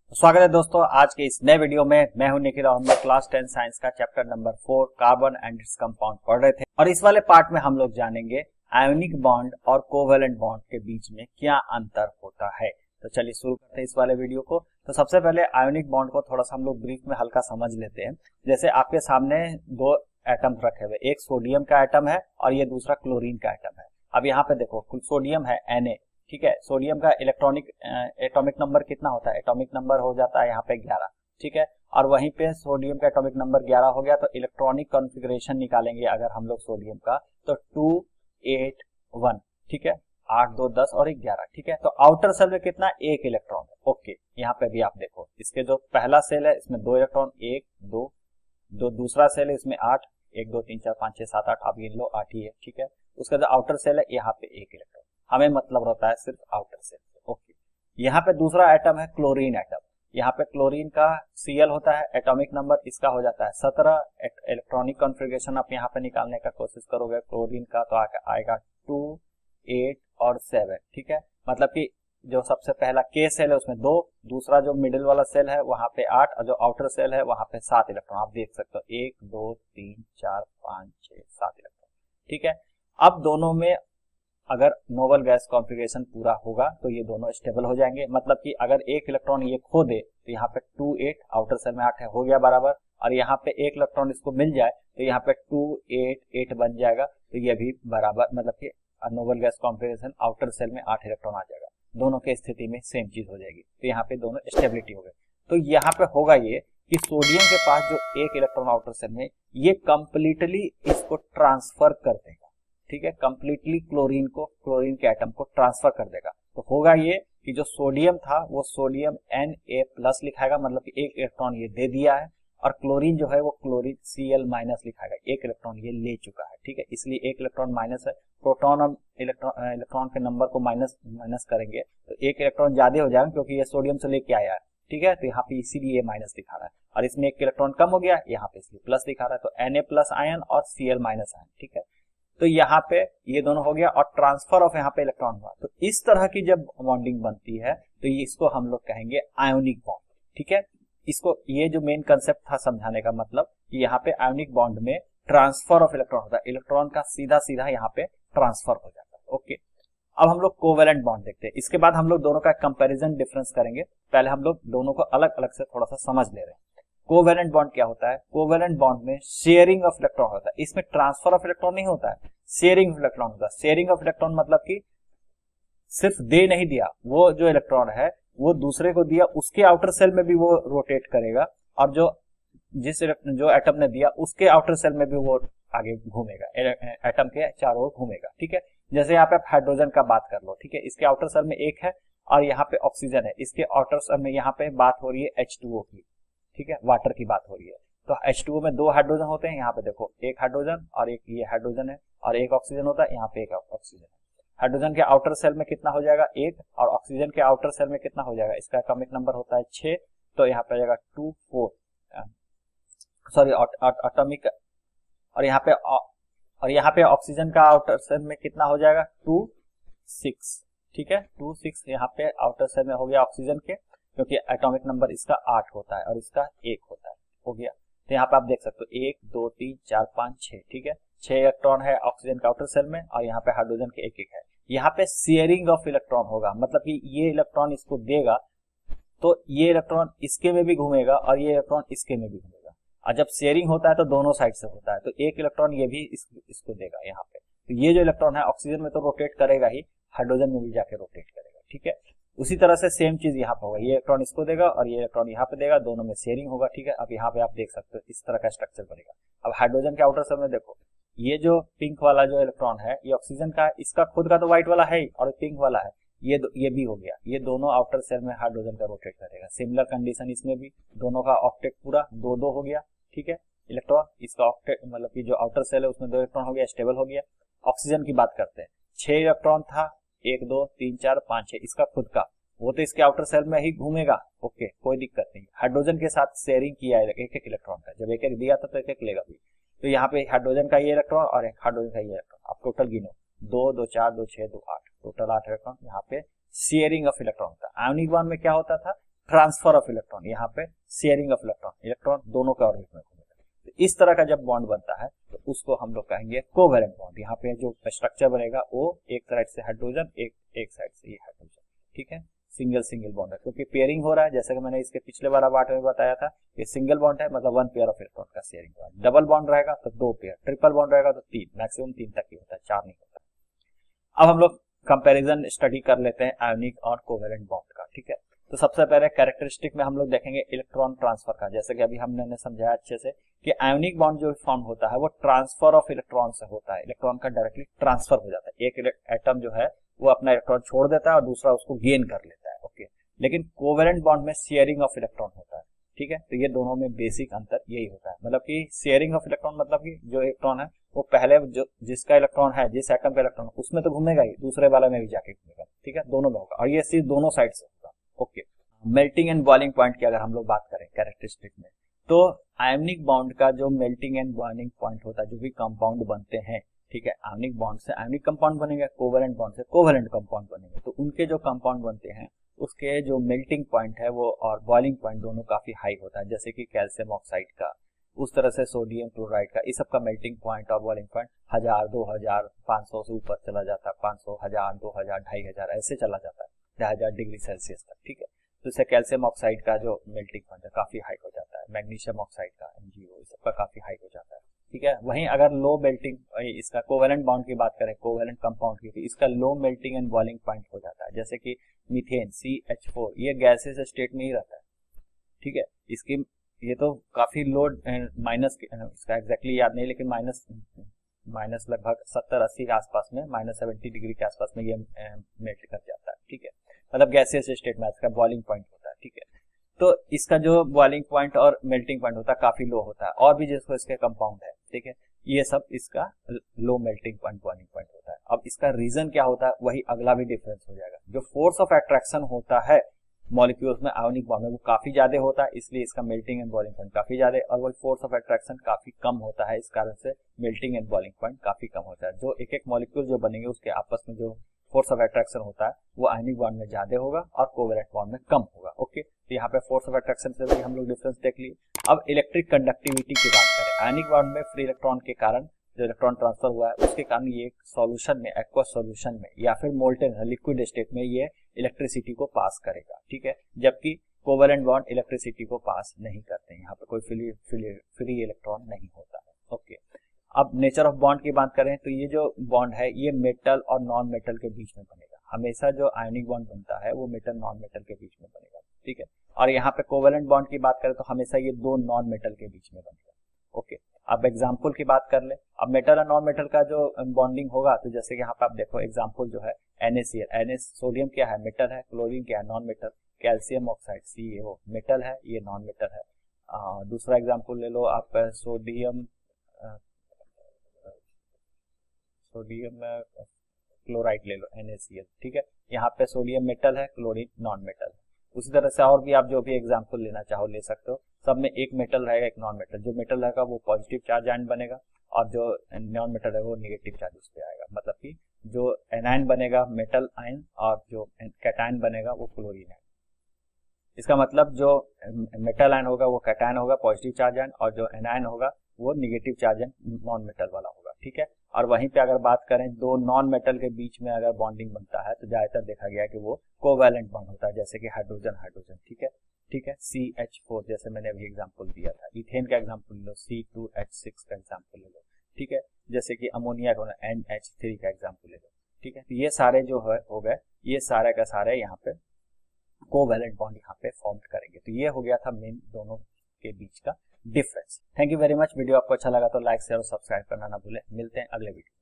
स्वागत है दोस्तों आज के इस नए वीडियो में। मैं हूं निखिल और हम लोग क्लास 10 साइंस का chapter number 4 carbon and its compound पढ़ रहे थे और इस वाले पार्ट में हम लोग जानेंगे आयोनिक बॉन्ड और कोवेलेंट बॉन्ड के बीच में क्या अंतर होता है। तो चलिए शुरू करते हैं इस वाले वीडियो को। तो सबसे पहले आयोनिक बॉन्ड को थोड़ा सा हम लोग ब्रीफ में हल्का समझ लेते हैं। जैसे आपके सामने दो एटम रखे हुए, एक सोडियम का एटम है और ये दूसरा क्लोरीन का एटम है। अब यहाँ पे देखो सोडियम है Na, ठीक है। सोडियम का इलेक्ट्रॉनिक एटॉमिक नंबर कितना होता है? एटॉमिक नंबर हो जाता है यहाँ पे 11, ठीक है। और वहीं पे सोडियम का एटॉमिक नंबर 11 हो गया तो इलेक्ट्रॉनिक कॉन्फ़िगरेशन निकालेंगे अगर हम लोग सोडियम का तो 2 8 1, ठीक है। 8 2 10 और 11, ठीक है। तो आउटर सेल में कितना? एक इलेक्ट्रॉन है। ओके, यहाँ पे भी आप देखो इसके जो पहला सेल है इसमें 2 इलेक्ट्रॉन, 1 2 2, दूसरा सेल है इसमें 8, 1 2 3 4 5 6 7 8, आप गिन लो 8 ही है, ठीक है। उसका जो आउटर सेल है यहाँ पे एक इलेक्ट्रॉन, हमें मतलब रहता है सिर्फ आउटर सेल। ओके, यहाँ पे दूसरा एटम है क्लोरीन एटम। यहाँ पे क्लोरीन का Cl होता है, एटॉमिक नंबर इसका हो जाता है 17। इलेक्ट्रॉनिक कॉन्फ़िगरेशन आप यहाँ पे निकालने का कोशिश करोगे क्लोरीन का तो आएगा 2 8 और 7, ठीक है। मतलब कि जो सबसे पहला K सेल है उसमें 2, दूसरा जो मिडिल वाला सेल है वहां पे 8 और जो आउटर सेल है वहां पे 7 इलेक्ट्रॉन। आप देख सकते हो 1 2 3 4 5 6 7 इलेक्ट्रॉन, ठीक है। अब दोनों में अगर नोबल गैस कॉन्फ़िगरेशन पूरा होगा तो ये दोनों स्टेबल हो जाएंगे। मतलब कि अगर एक इलेक्ट्रॉन ये खो दे तो यहाँ पे 2 8, आउटर सेल में 8 है, हो गया बराबर। और यहाँ पे एक इलेक्ट्रॉन इसको मिल जाए तो यहाँ पे 2 8 8 बन जाएगा, तो ये भी बराबर, मतलब कि noble gas configuration outer shell में 8 इलेक्ट्रॉन आ जाएगा। दोनों के स्थिति में सेम चीज हो जाएगी, तो यहाँ पे दोनों स्टेबिलिटी हो गए। तो यहाँ पे होगा ये कि सोडियम के पास जो एक इलेक्ट्रॉन आउटर सेल में, ये कंप्लीटली इसको ट्रांसफर कर देगा, ठीक है। कंप्लीटली क्लोरीन के एटम को ट्रांसफर कर देगा। तो होगा ये कि जो सोडियम था वो सोडियम Na+ लिखाएगा, मतलब कि एक इलेक्ट्रॉन ये दे दिया है, और क्लोरीन जो है वो क्लोरीन Cl- लिखाएगा, एक इलेक्ट्रॉन ये ले चुका है, ठीक है। इसलिए एक इलेक्ट्रॉन माइनस है। प्रोटॉन हम इलेक्ट्रॉन के नंबर को माइनस करेंगे तो एक इलेक्ट्रॉन ज्यादा हो जाएगा क्योंकि ये सोडियम से लेके आया है, ठीक है। तो यहाँ पे इसीलिए ये माइनस दिखा रहा है, और इसमें एक इलेक्ट्रॉन कम हो गया, यहाँ पे इसलिए प्लस दिखा रहा है। तो Na+ आयन और Cl- आयन, ठीक है। तो यहाँ पे ये दोनों हो गया और ट्रांसफर ऑफ यहाँ पे इलेक्ट्रॉन हुआ। तो इस तरह की जब बॉन्डिंग बनती है तो ये इसको हम लोग कहेंगे आयोनिक बॉन्ड, ठीक है। इसको, ये जो मेन कंसेप्ट था समझाने का मतलब कि यहाँ पे आयोनिक बॉन्ड में ट्रांसफर ऑफ इलेक्ट्रॉन होता है, इलेक्ट्रॉन का सीधा सीधा यहाँ पे ट्रांसफर हो जाता है। ओके, अब हम लोग कोवेलेंट बॉन्ड देखते हैं। इसके बाद हम लोग दोनों का कंपैरिजन डिफरेंस करेंगे। पहले हम लोग दोनों को अलग अलग से थोड़ा सा समझ ले रहे हैं। कोवेलेंट बॉन्ड क्या होता है? कोवेलेंट बॉन्ड में शेयरिंग ऑफ इलेक्ट्रॉन होता है, इसमें ट्रांसफर ऑफ इलेक्ट्रॉन नहीं होता है, शेयरिंग ऑफ इलेक्ट्रॉन होता है। शेयरिंग ऑफ इलेक्ट्रॉन मतलब कि सिर्फ दे नहीं दिया, वो जो इलेक्ट्रॉन है वो दूसरे को दिया, उसके आउटर सेल में भी वो रोटेट करेगा, और जो एटम ने दिया उसके आउटर सेल में भी वो आगे घूमेगा, एटम के चारों ओर घूमेगा, ठीक है। जैसे यहाँ पे आप हाइड्रोजन का बात कर लो, ठीक है। इसके आउटर सेल में एक है और यहाँ पे ऑक्सीजन है, इसके आउटर सेल में यहाँ पे बात हो रही है H2O की, ठीक है, वाटर की बात हो रही है। तो H2O में 2 हाइड्रोजन होते हैं, यहाँ पे देखो एक हाइड्रोजन और एक ये हाइड्रोजन है, और एक ऑक्सीजन होता है, यहाँ पे एक ऑक्सीजन है। हाइड्रोजन के आउटर सेल में कितना हो जाएगा? 1, और ऑक्सीजन के आउटर सेल में कितना हो जाएगा? इसका एटॉमिक नंबर होता है 6, तो यहाँ पे आ जाएगा 2 4, सॉरी एटॉमिक, और यहाँ पे ऑक्सीजन का आउटर सेल में कितना हो जाएगा? 2 6, ठीक है। 2 6 यहाँ पे आउटर सेल में हो गया ऑक्सीजन के, क्योंकि एटॉमिक नंबर इसका 8 होता है और इसका 1 होता है, हो गया। तो यहाँ पे आप देख सकते हो 1 2 3 4 5 6, ठीक है। 6 इलेक्ट्रॉन है ऑक्सीजन के आउटर सेल में, और यहाँ पे हाइड्रोजन के 1 1 है। यहाँ पे शेयरिंग ऑफ इलेक्ट्रॉन होगा, मतलब कि ये इलेक्ट्रॉन इसको देगा तो ये इलेक्ट्रॉन इसके में भी घूमेगा और ये इलेक्ट्रॉन इसके में भी घूमेगा। और जब शेयरिंग होता है तो दोनों साइड से होता है, तो एक इलेक्ट्रॉन ये भी इसको देगा यहाँ पे। तो ये जो इलेक्ट्रॉन है ऑक्सीजन में तो रोटेट करेगा ही, हाइड्रोजन में भी जाके रोटेट करेगा, ठीक है। उसी तरह से सेम चीज यहाँ पे होगा, ये इलेक्ट्रॉन इसको देगा और ये इलेक्ट्रॉन यहाँ पे देगा, दोनों में शेयरिंग होगा, ठीक है। अब यहाँ पे आप देख सकते हो इस तरह का स्ट्रक्चर बनेगा। अब हाइड्रोजन के आउटर सेल में देखो, ये जो पिंक वाला जो इलेक्ट्रॉन है ये ऑक्सीजन का है, इसका खुद का तो व्हाइट वाला है और पिंक वाला है, ये भी हो गया। ये दोनों आउटर सेल में हाइड्रोजन का रोटेट करेगा। सिमिलर कंडीशन इसमें भी, दोनों का ऑक्टेट पूरा 2 2 हो गया, ठीक है। इलेक्ट्रॉन इसका ऑक्टेट, मतलब कि जो आउटर सेल है उसमें 2 इलेक्ट्रॉन हो गया, स्टेबल हो गया। ऑक्सीजन की बात करते हैं, 6 इलेक्ट्रॉन था, 1 2 3 4 5 6, इसका खुद का, वो तो इसके आउटर सेल में ही घूमेगा, ओके, कोई दिक्कत नहीं। हाइड्रोजन के साथ शेयरिंग किया है एक एक इलेक्ट्रॉन का, जब एक एक दिया था तो एक एक लेगा भी। तो यहाँ पे हाइड्रोजन का ये इलेक्ट्रॉन और एक हाइड्रोजन का ये इलेक्ट्रॉन, आप टोटल गिनो, 2 2 4 2 6 2 8, टोटल 8 इलेक्ट्रॉन। यहाँ पे शेयरिंग ऑफ इलेक्ट्रॉन था। आयोनिक बॉन्ड में क्या होता था? ट्रांसफर ऑफ इलेक्ट्रॉन, यहाँ पे शेयरिंग ऑफ इलेक्ट्रॉन, इलेक्ट्रॉन दोनों के ऑर्बिट में घूमेगा। तो इस तरह का जब बॉन्ड बनता है तो उसको हम लोग कहेंगे कोवेलेंट बॉन्ड। यहाँ पे जो स्ट्रक्चर बनेगा वो एक साइड से हाइड्रोजन, एक साइड से ये हाइड्रोजन, ठीक है, सिंगल सिंगल बॉन्ड है, क्योंकि पेयरिंग हो रहा है। जैसे कि मैंने इसके पिछले वाला पार्ट में बताया था, ये सिंगल बॉन्ड है, मतलब 1 पेयर ऑफ इलेक्ट्रॉन का शेयरिंग हो रहा है। डबल बॉन्ड रहेगा तो 2 पेयर, ट्रिपल बॉन्ड रहेगा तो 3, मैक्सिमम 3 तक ही होता है, 4 नहीं होता। अब हम लोग कंपैरिजन स्टडी कर लेते हैं आयोनिक और कोवेलेंट बॉन्ड का, ठीक है। तो सबसे पहले कैरेक्टरिस्टिक में हम लोग देखेंगे इलेक्ट्रॉन ट्रांसफर का। जैसे कि अभी हमने समझाया अच्छे से कि आयोनिक बॉन्ड जो फॉर्म होता है वो ट्रांसफर ऑफ इलेक्ट्रॉन से होता है, इलेक्ट्रॉन का डायरेक्टली ट्रांसफर हो जाता है। एक एटम जो है वो अपना इलेक्ट्रॉन छोड़ देता है और दूसरा उसको गेन कर लेता है, ओके। लेकिन कोवेलेंट बॉन्ड में शेयरिंग ऑफ इलेक्ट्रॉन होता है, ठीक है। तो ये दोनों में बेसिक अंतर यही होता है, मतलब कि शेयरिंग ऑफ इलेक्ट्रॉन मतलब कि जो इलेक्ट्रॉन है वो पहले जो जिसका इलेक्ट्रॉन है, जिस एटम का इलेक्ट्रॉन उसमें तो घूमेगा ही, दूसरे वाले में भी जाके घूमेगा, ठीक है, दोनों में होगा, और ये चीज दोनों साइड से होगा, okay. Melting and boiling point की अगर हम लोग बात करें कैरेक्टरिस्टिक में, तो आयोनिक बॉन्ड का जो मेल्टिंग एंड बॉइलिंग पॉइंट होता है, जो भी कंपाउंड बनते हैं, ठीक है, आयोनिक बॉन्ड से आयोनिक कंपाउंड बनेंगे, कोवेलेंट बॉन्ड से कोवेलेंट कंपाउंड बनेंगे। तो उनके जो कंपाउंड बनते हैं उसके जो मेल्टिंग पॉइंट है वो और बॉइलिंग पॉइंट दोनों काफी हाई होता है। जैसे कि कैल्शियम ऑक्साइड का, उस तरह से सोडियम क्लोराइड का, इस सब का मेल्टिंग पॉइंट और बॉइलिंग पॉइंट 1000, 2000, 500 से ऊपर चला जाता है, 500, 1000, 2000, 2500 ऐसे चला जाता है, 1000 डिग्री सेल्सियस तक, ठीक है। तो इससे कैल्शियम ऑक्साइड का जो मेल्टिंग पॉइंट है काफी हाई हो जाता है, मैग्नीशियम ऑक्साइड का, MgO, इस सबका काफी हाई हो जाता है, ठीक है। वहीं अगर लो मेल्टिंग, इसका कोवेलेंट बॉन्ड की बात करें, कोवेलेंट कंपाउंड की, तो इसका low melting and boiling point हो जाता है। जैसे कि मीथेन CH4, ये गैसेस स्टेट में ही रहता है, ठीक है। इसकी ये तो काफी लो माइनस, इसका एग्जैक्टली याद नहीं, लेकिन माइनस लगभग 70-80 के आसपास में, -70 डिग्री के आसपास में ये मेल्ट कर जाता है, ठीक है, मतलब गैसेस स्टेट में इसका बॉइलिंग पॉइंट होता है, ठीक है। तो इसका जो बॉइलिंग पॉइंट और मेल्टिंग पॉइंट होता है काफी लो होता है, और भी जिसको इसके कंपाउंड है, ठीक है, ये सब इसका low melting point, boiling point होता है। अब इसका रीजन क्या होता है, वही अगला भी डिफरेंस हो जाएगा। जो फोर्स ऑफ अट्रैक्शन होता है मॉलिक्यूल्स में आयोनिक बॉन्ड में, वो काफी ज्यादा होता है, इसलिए इसका मेल्टिंग एंड बॉइलिंग पॉइंट काफी ज्यादा, और वही फोर्स ऑफ अट्रैक्शन काफी कम होता है, इस कारण से मेल्टिंग एंड बॉइलिंग पॉइंट काफी कम होता है। जो एक एक मॉलिक्यूल जो बनेंगे उसके आपस में जो फोर्स ऑफ अट्रैक्शन होता है वो आयोनिक बॉन्ड में ज्यादा होगा और कोवेलेंट बॉन्ड में कम होगा, ओके। तो यहाँ पे फोर्स ऑफ अट्रैक्शन से भी हम लोग डिफरेंस देख लिए। अब इलेक्ट्रिक कंडक्टिविटी की बात करें, आयोनिक बॉन्ड में फ्री इलेक्ट्रॉन के कारण जो इलेक्ट्रॉन ट्रांसफर हुआ है उसके कारण ये सॉल्यूशन में, एक्वस सॉल्यूशन में या फिर मोल्टेन लिक्विड स्टेट में ये इलेक्ट्रिसिटी को पास करेगा, ठीक है। जबकि कोवेलेंट बॉन्ड इलेक्ट्रिसिटी को पास नहीं करते हैं, यहाँ पे कोई फ्री इलेक्ट्रॉन नहीं होता है, ओके। अब नेचर ऑफ बॉन्ड की बात करें तो ये जो बॉन्ड है ये मेटल और नॉन मेटल के बीच में बनेगा। हमेशा जो आयोनिक बॉन्ड बनता है वो मेटल नॉन मेटल के बीच में बनेगा, ठीक है। और यहाँ पे कोवेलेंट बॉन्ड की बात करें तो हमेशा ये दो नॉन मेटल के बीच में बनेगा, ओके। अब एग्जाम्पल की बात कर ले, अब मेटल और नॉन मेटल का जो बॉन्डिंग होगा, तो जैसे कि यहाँ पे आप देखो एग्जाम्पल जो है NaCl, सोडियम क्या है, मेटल है, क्लोरीन क्या है, non metal, calcium oxide CaO metal है, ये नॉन मेटल है। दूसरा एग्जाम्पल ले लो आप, सोडियम क्लोराइड ले लो NaCl, ठीक है। यहाँ पे सोडियम मेटल है, क्लोरीन नॉन मेटल है। उसी तरह से और भी आप जो भी एग्जाम्पल लेना चाहो ले सकते हो, सब में एक मेटल रहेगा, एक नॉन मेटल। जो मेटल रहेगा वो पॉजिटिव चार्ज आयन बनेगा और जो नॉन मेटल है वो नेगेटिव चार्ज उस पे आएगा, मतलब कि जो एनायन बनेगा मेटल आयन और जो कैटायन बनेगा वो क्लोरीन आयन। इसका मतलब जो मेटल आयन होगा वो कैटायन होगा, पॉजिटिव चार्ज आयन, और जो एनायन होगा वो negative charge ion non metal वाला होगा, ठीक है। और वहीं पे अगर बात करें दो नॉन मेटल के बीच में अगर बॉन्डिंग बनता है तो ज्यादातर देखा गया है कि वो कोवेलेंट बॉन्ड होता है, जैसे कि हाइड्रोजन हाइड्रोजन, ठीक है, ठीक है। CH4 जैसे मैंने अभी एग्जांपल दिया था, इथेन का एग्जांपल ले लो, C2H6 का एग्जांपल ले लो, ठीक है। जैसे कि अमोनिया का NH3 का एग्जांपल ले लो, ठीक है। तो ये सारे जो है हो गए, ये सारे का सारे यहाँ पे कोवेलेंट बॉन्ड यहाँ पे फॉर्म करेंगे। तो ये हो गया था मेन दोनों के बीच का difference. Thank you very much. Video आपको अच्छा लगा तो लाइक शेयर और सब्सक्राइब करना ना भूलें। मिलते हैं अगले वीडियो।